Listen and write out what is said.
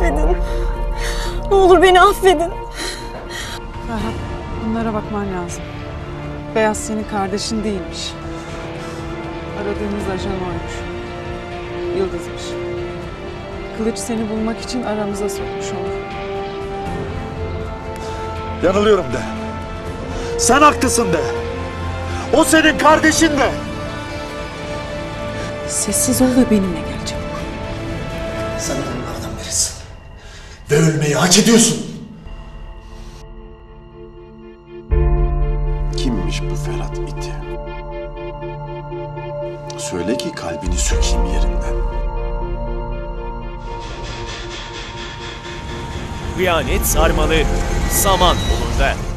affedin. Ne olur beni affedin. Ferhat, bunlara bakman lazım. Beyaz senin kardeşin değilmiş. Aradığımız ajan oymuş. Yıldız'mış. Kılıç seni bulmak için aramıza sokmuş onu. Yanılıyorum de. Sen haklısın de. O senin kardeşin de. Sessiz ol ve benimle gel çabuk. Sen onlardan birisin. Ve ölmeyi hak ediyorsun. Kimmiş bu Ferhat iti? Söyle ki kalbini sökeyim yerinden. Kıyamet Sarmalı, Saman Yolunda.